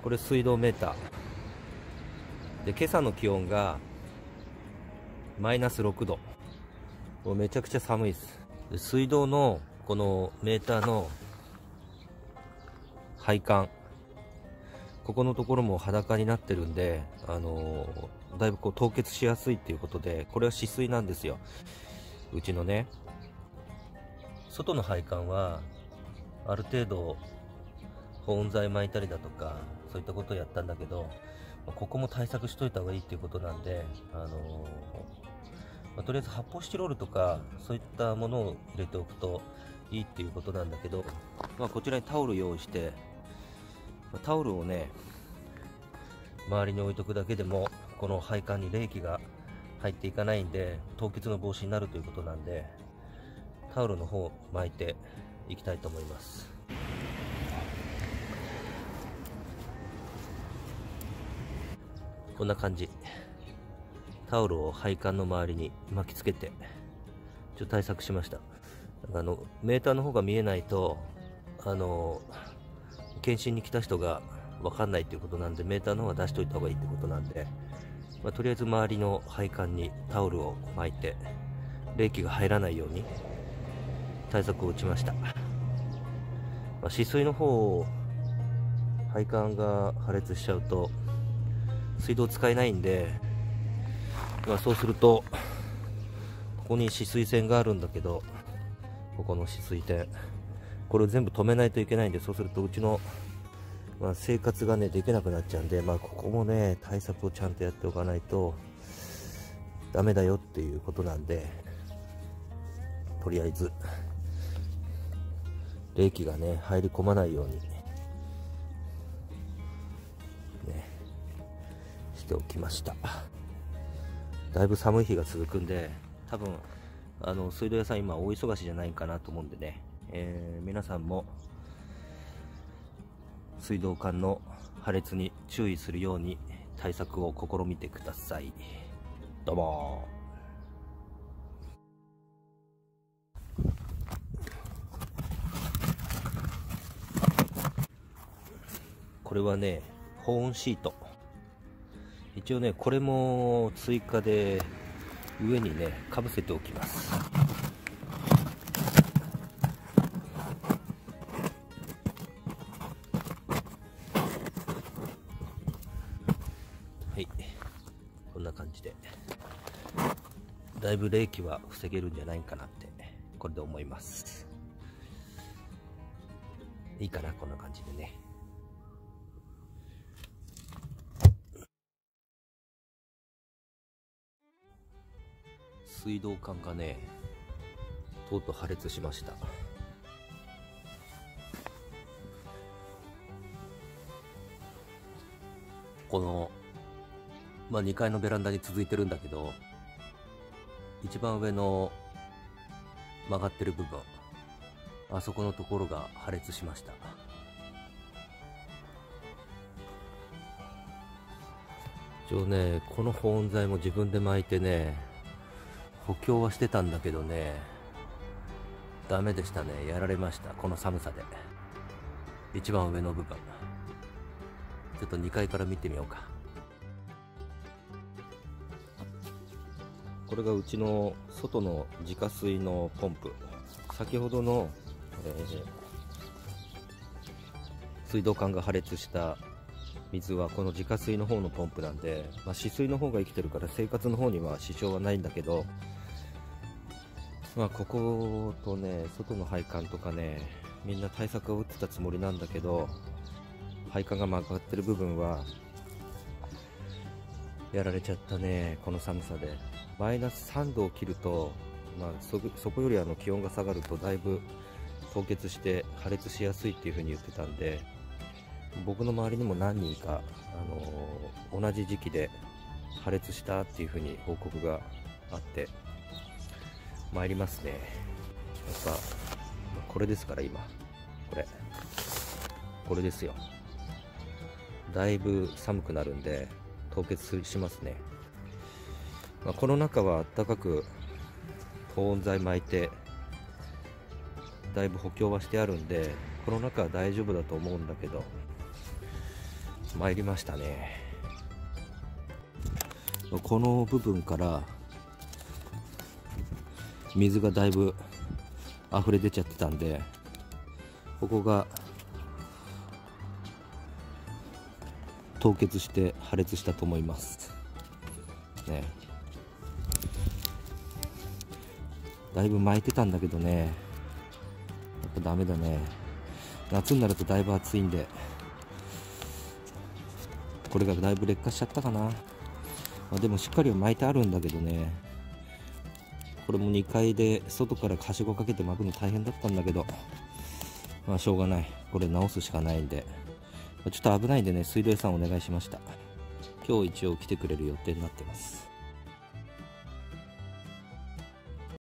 これ水道メーターで、今朝の気温がマイナス6度、もうめちゃくちゃ寒いです。で、水道のこのメーターの配管、ここのところも裸になってるんで、だいぶこう凍結しやすいっていうことで、これは止水なんですよ。うちのね、外の配管はある程度保温剤巻いたりだとかそういったことをやったんだけど、ここも対策しといた方がいいっていうことなんで、とりあえず発泡スチロールとかそういったものを入れておくといいっていうことなんだけど、こちらにタオル用意して、タオルをね周りに置いとくだけでもこの配管に冷気が入っていかないんで凍結の防止になるということなんで、タオルの方を巻いていきたいと思います。こんな感じ、タオルを配管の周りに巻きつけてちょっと対策しました。メーターの方が見えないと検診に来た人が分かんないということなんで、メーターの方は出しといた方がいいってことなんで、とりあえず周りの配管にタオルを巻いて冷気が入らないように対策を打ちました。止水の方、配管が破裂しちゃうと水道使えないんで、そうするとここに止水栓があるんだけど、ここの止水栓、これを全部止めないといけないんで、そうするとうちの、生活がねできなくなっちゃうんで、ここもね対策をちゃんとやっておかないとダメだよっていうことなんで、とりあえず冷気がね入り込まないようにねしておきました。だいぶ寒い日が続くんで、多分水道屋さん今大忙しじゃないかなと思うんでね、皆さんも水道管の破裂に注意するように対策を試みてください。どうも。これはね保温シート、一応ねこれも追加で上にねかぶせておきます。はい、こんな感じでだいぶ冷気は防げるんじゃないかなってこれで思います。いいかな、こんな感じでね。水道管がねとうとう破裂しました。この、2階のベランダに続いてるんだけど、一番上の曲がってる部分、あそこのところが破裂しました。一応ねこの保温材も自分で巻いてね補強はしてたんだけどね、ダメでしたね。やられました、この寒さで。一番上の部分、ちょっと2階から見てみようか。これがうちの外の自家水のポンプ。先ほどの、水道管が破裂した水はこの自家水の方のポンプなんで、止水の方が生きてるから生活の方には支障はないんだけど、こことね外の配管とかねみんな対策を打ってたつもりなんだけど、配管が曲がってる部分はやられちゃったね。この寒さでマイナス3度を切ると、そこより気温が下がるとだいぶ凍結して破裂しやすいっていう風に言ってたんで、僕の周りにも何人か、同じ時期で破裂したっていう風に報告があって参りますね。やっぱこれですから、今これですよ。だいぶ寒くなるんで凍結しますね。この中は暖かく保温材巻いてだいぶ補強はしてあるんで、この中は大丈夫だと思うんだけど、 参りましたね。この部分から水がだいぶ溢れ出ちゃってたんで、ここが凍結して破裂したと思いますね。だいぶ巻いてたんだけどね、やっぱダメだね。夏になるとだいぶ暑いんで、これがだいぶ劣化しちゃったかな。でもしっかりは巻いてあるんだけどね、これも2階で外からはしごかけて巻くの大変だったんだけど、しょうがない、これ直すしかないんで、ちょっと危ないんでね、水道屋さんお願いしました。今日一応来てくれる予定になってます。